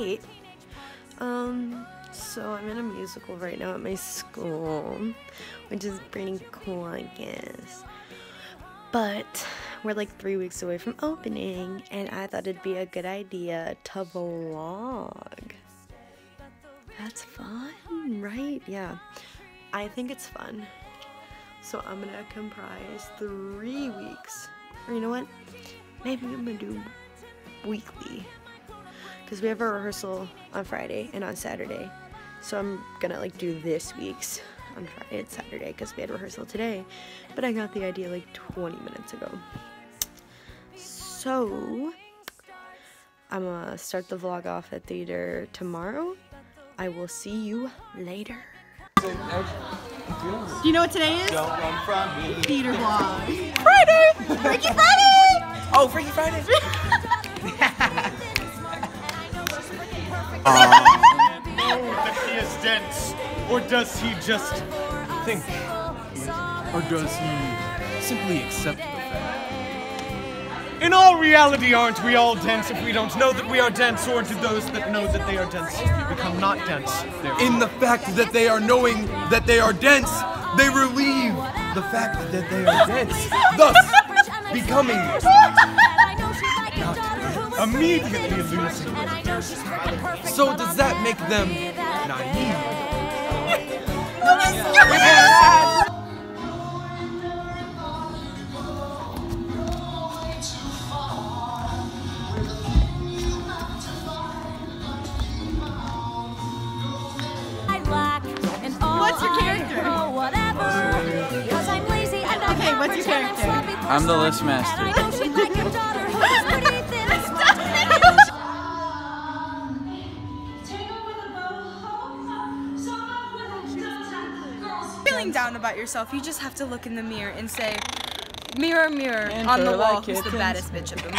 Kate. So I'm in a musical right now at my school, which is pretty cool, I guess. But we're like 3 weeks away from opening, and I thought it'd be a good idea to vlog. That's fun, right? Yeah, I think it's fun. So I'm gonna comprise 3 weeks. Or you know what? Maybe I'm gonna do weekly. Because we have a rehearsal on Friday and on Saturday. So I'm gonna like do this week's on Friday and Saturday because we had rehearsal today. But I got the idea like 20 minutes ago. So I'm gonna start the vlog off at theater tomorrow. I will see you later. Do you know what today is? Theater vlog. Friday! Freaky Friday! Oh, Freaky Friday! That he is dense, or does he just think? Or does he simply accept the fact? In all reality, aren't we all dense if we don't know that we are dense, or do those that know that they are dense become not dense? In the fact that they are knowing that they are dense, they relieve the fact that they are dense, thus becoming not dense. Immediately losing. So does that make them naive? What's your character? Okay, what's your character? I'm the list master. Feeling down about yourself, you just have to look in the mirror and say, mirror, mirror, on the wall, who's the baddest bitch of them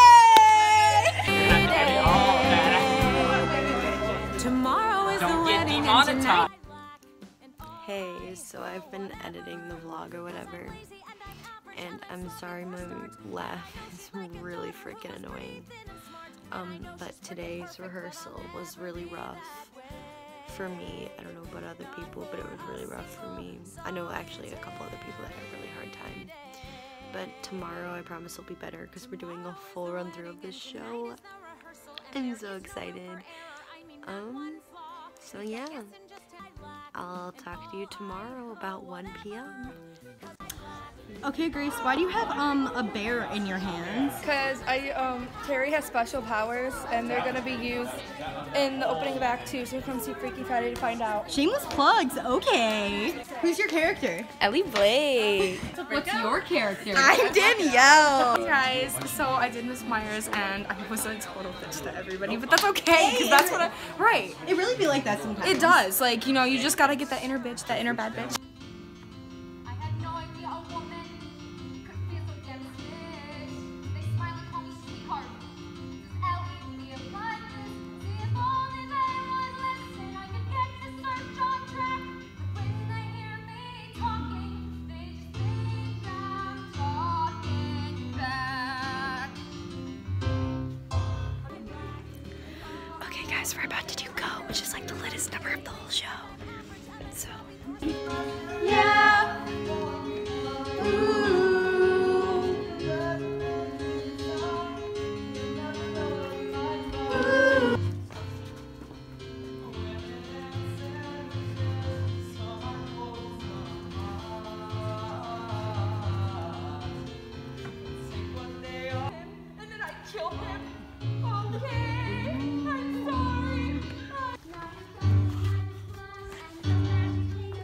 all? Tomorrow is the wedding and tonight. Hey, so I've been editing the vlog or whatever, and I'm sorry my laugh is really freaking annoying. But today's rehearsal was really rough for me. I don't know about other people, but it was really rough for me. I know actually a couple other people that had a really hard time. But tomorrow I promise will be better because we're doing a full run through of this show. I'm so excited. So yeah, I'll talk to you tomorrow about 1 p.m. Okay, Grace, why do you have a bear in your hands? Because Carrie has special powers, and they're gonna be used in the opening of Act 2. So come see Freaky Friday to find out. Shameless plugs. Okay. Who's your character? Ellie Blake. What's your character? I'm Danielle. Hey guys, so I did Miss Myers and I was a total bitch to everybody, but that's okay, because that's what right. It really be like that sometimes. It does, like, you know, you just gotta get that inner bitch, that inner bad bitch. We're about to do Go, which is like the latest number of the whole show. So yeah. And then I killed him. Okay, I'm sorry.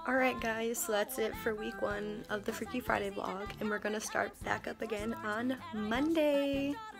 Alright guys, so that's it for week 1 of the Freaky Friday vlog, and we're gonna start back up again on Monday.